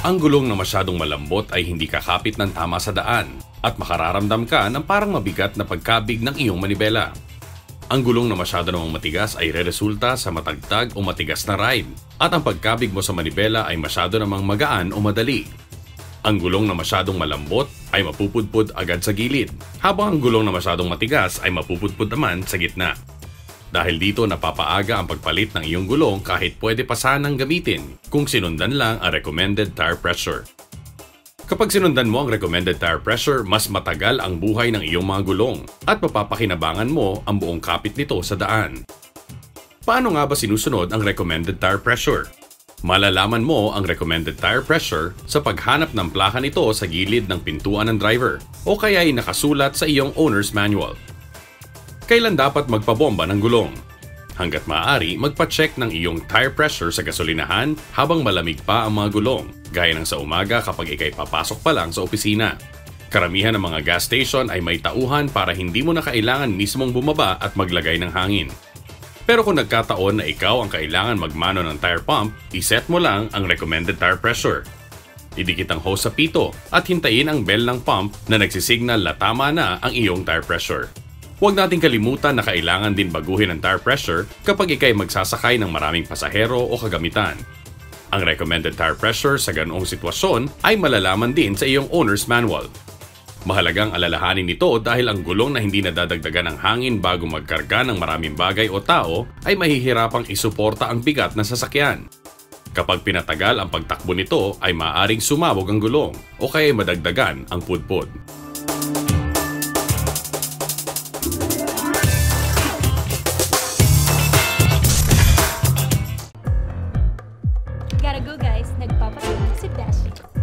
Ang gulong na masyadong malambot ay hindi kakapit ng tama sa daan at makararamdam ka ng parang mabigat na pagkabig ng iyong manibela. Ang gulong na masyado namang matigas ay reresulta sa matagtag o matigas na ride at ang pagkabig mo sa manibela ay masyado namang magaan o madali. Ang gulong na masyadong malambot ay mapupudpud agad sa gilid, habang ang gulong na masyadong matigas ay mapupudpud naman sa gitna. Dahil dito napapaaga ang pagpalit ng iyong gulong kahit pwede pa sanang gamitin kung sinundan lang ang recommended tire pressure. Kapag sinundan mo ang recommended tire pressure, mas matagal ang buhay ng iyong mga gulong at mapapakinabangan mo ang buong kapit nito sa daan. Paano nga ba sinusunod ang recommended tire pressure? Malalaman mo ang recommended tire pressure sa paghanap ng plaka nito sa gilid ng pintuan ng driver o kaya ay nakasulat sa iyong owner's manual. Kailan dapat magpabomba ng gulong? Hanggat maaari, magpa-check ng iyong tire pressure sa gasolinahan habang malamig pa ang mga gulong, gaya ng sa umaga kapag ikay papasok pa lang sa opisina. Karamihan ng mga gas station ay may tauhan para hindi mo na kailangan mismong bumaba at maglagay ng hangin. Pero kung nagkataon na ikaw ang kailangan magmano ng tire pump, iset mo lang ang recommended tire pressure. Idikit ang hose sa pito at hintayin ang bell ng pump na nagsisignal na tama na ang iyong tire pressure. Huwag nating kalimutan na kailangan din baguhin ang tire pressure kapag ikay magsasakay ng maraming pasahero o kagamitan. Ang recommended tire pressure sa ganoong sitwasyon ay malalaman din sa iyong owner's manual. Mahalagang alalahanin nito dahil ang gulong na hindi nadadagdagan ng hangin bago magkarga ng maraming bagay o tao ay mahihirapang isuporta ang bigat ng sasakyan. Kapag pinatagal ang pagtakbo nito ay maaaring sumabog ang gulong o kaya madagdagan ang pudpud. Gotta go guys, nagpapasok si Dashi.